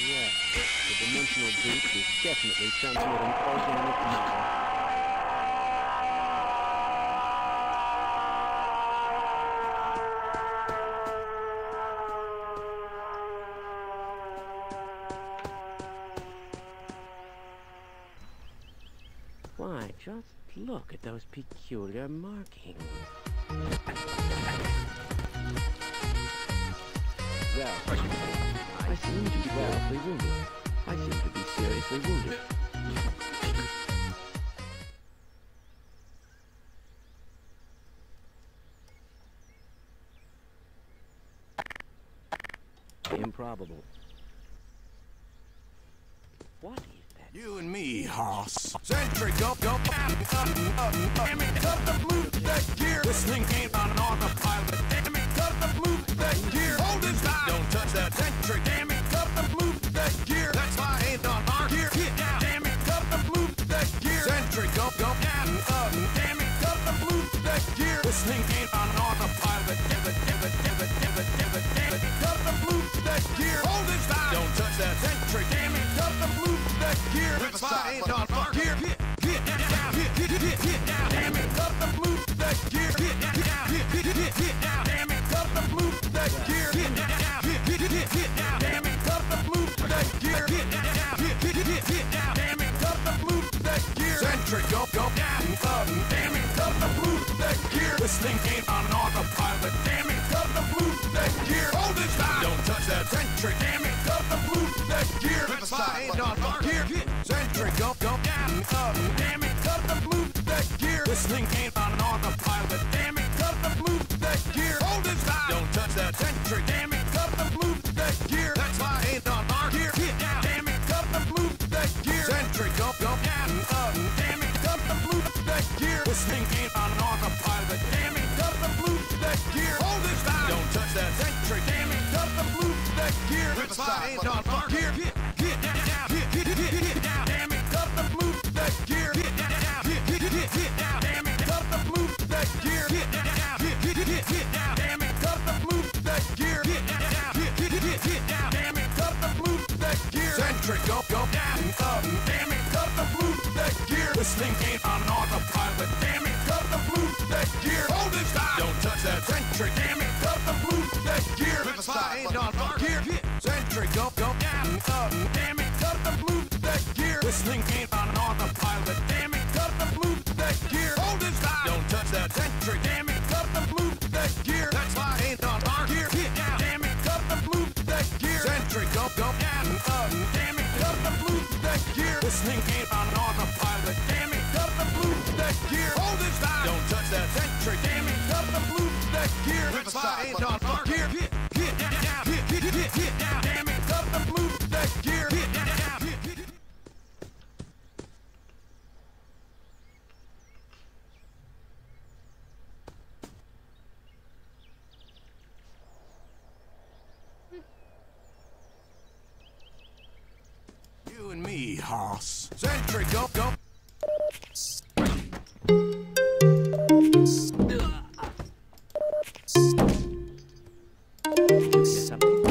Well, the dimensional beast is definitely transmitting organic matter. Why, just look at those peculiar markings. Well, I seem to be seriously wounded. I seem to be seriously wounded. Improbable. What is that? You and me, Hoss. Sentry, go. Damn it, cut the move that gear. This thing ain't on autopilot. Damn it, cut the move that gear. Hold it tight. Don't touch that sentry. Damn it, cut the move that gear. That's why I ain't on our gear. Damn it, cut the move that gear. Sentry, go. Damn it, cut the move that gear. This thing ain't on autopilot. Damn it, cut the move that gear. Hold it tight. Don't touch that sentry. Damn it, cut the move that gear. That's why I ain't on our gear. Damn it, cut the move that gear. Damn it, cut the move that gear. Damn it, cut the move that gear. Damn it, cut the move that gear. Sentry, go. Damn it, cut the move that gear. This thing ain't on autopilot. Damn it, cut the move that gear. Hold it tight. Don't touch that sentry. Damn it, cut the move that gear. That's why I ain't on our gear. Sentry, go. Damn it, cut the move that gear. This thing ain't on autopilot. Damn it, cut the move that gear. Hold it tight. Don't touch that sentry. Damn it, cut the move that gear. That's why I ain't on our gear. Damn it, cut the move that gear. Sentry, go. Damn it, cut the move that gear. This thing ain't on autopilot. Damn it, cut the move that gear. Hold it tight. Don't touch that sentry. Damn it, cut the move that gear. That's why I ain't on our gear. Damn it, cut the move that gear. Damn it, cut the move that gear. Damn it, cut the move that gear. Damn it, cut the move that gear. Sentry, go. Damn it, cut the move that gear. This thing ain't on autopilot. Damn it, cut the move that gear. Hold it tight. Don't touch that sentry. Damn it, cut the move that gear. That's why I ain't on our gear. Sentry, go. Damn it, cut the move that gear. This thing ain't on autopilot. Damn it, cut the move that gear. Hold it tight. Don't touch that sentry. Damn it, cut the move that gear. That's why I ain't on our gear. Damn it, cut the move that gear. Sentry, go. Damn it, cut the move that gear. This thing ain't on autopilot. Damn it, cut the move that gear. Hold it tight. Don't touch that sentry. Damn it, cut the move that gear. That's why I ain't on our gear. Damn it, cut the move that gear. You and me, Hoss. Sentry, go. Hear something?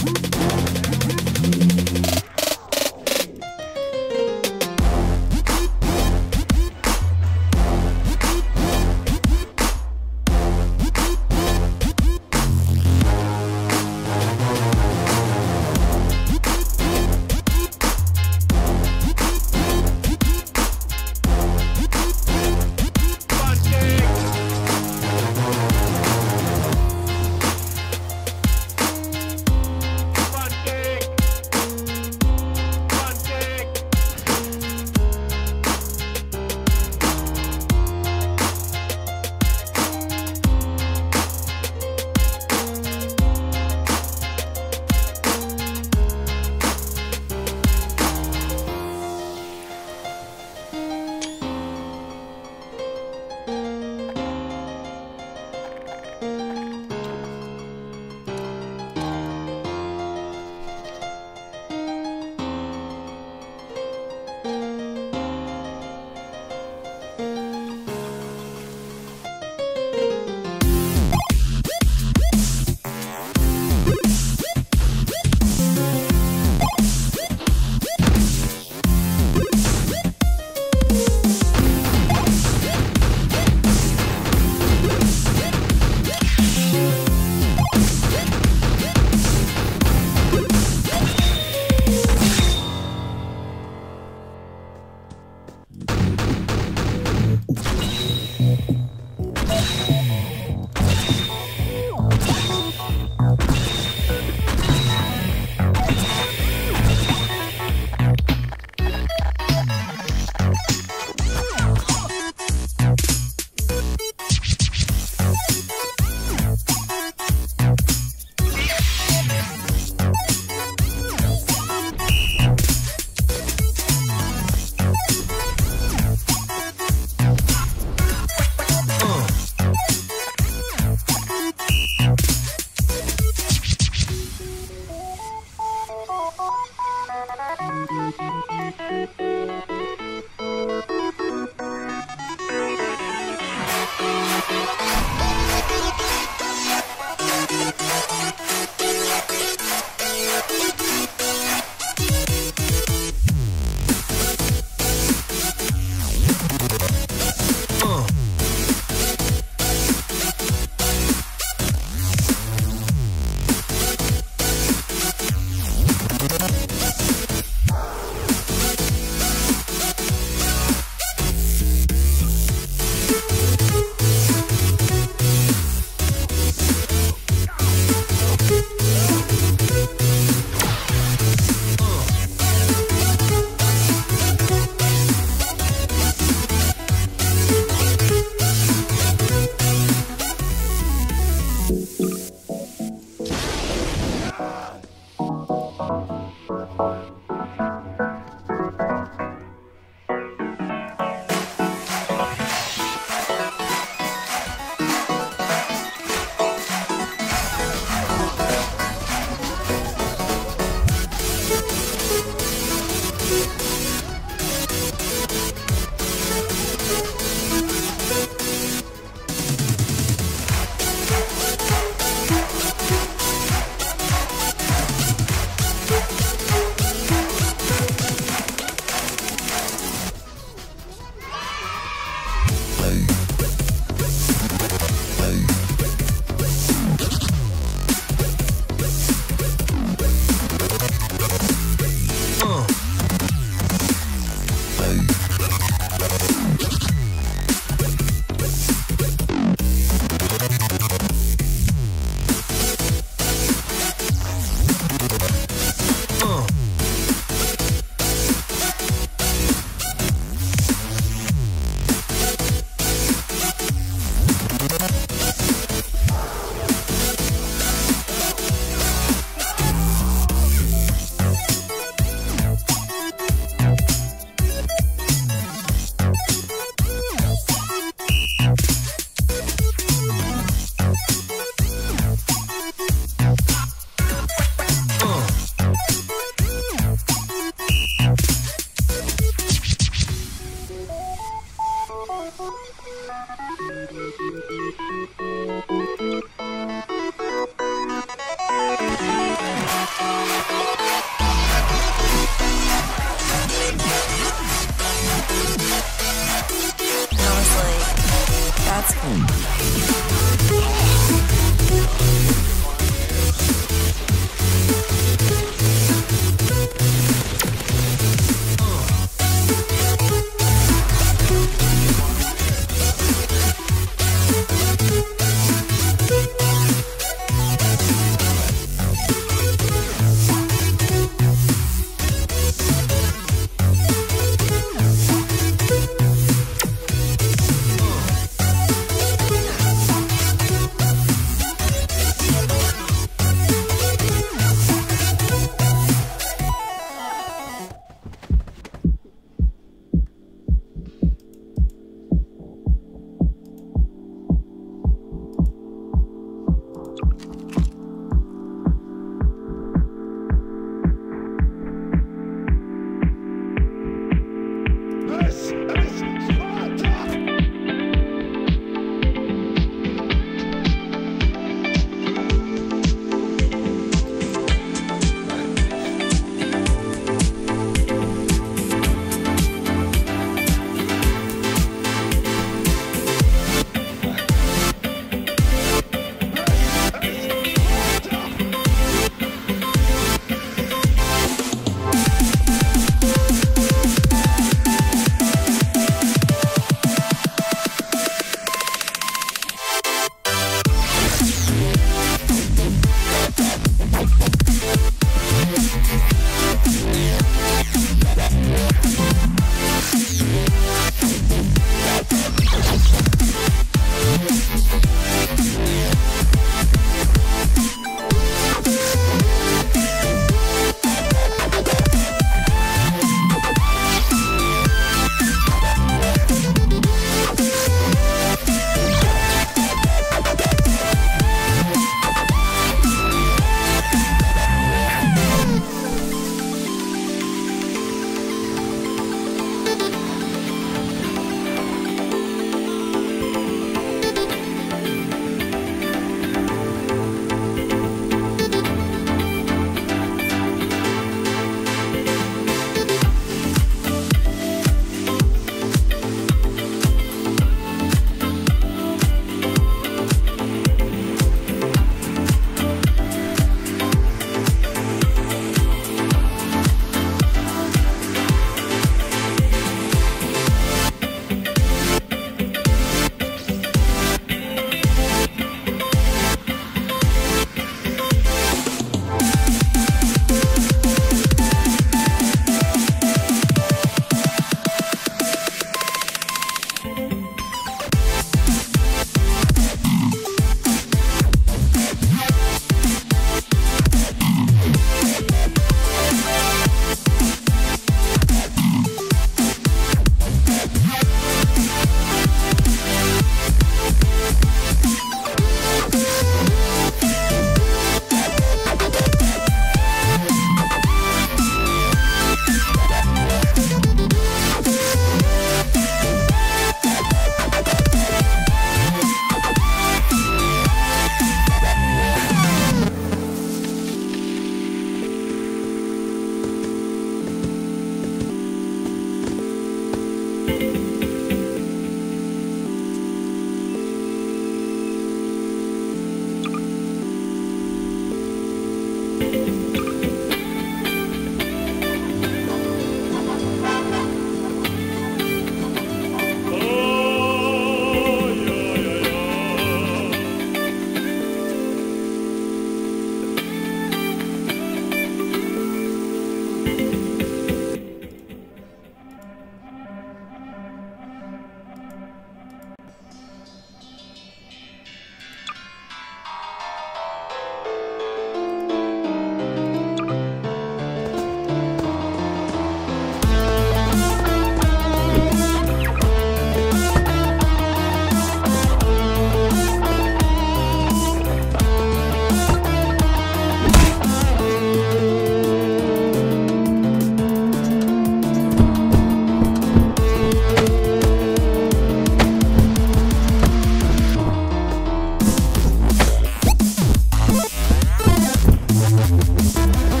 Thank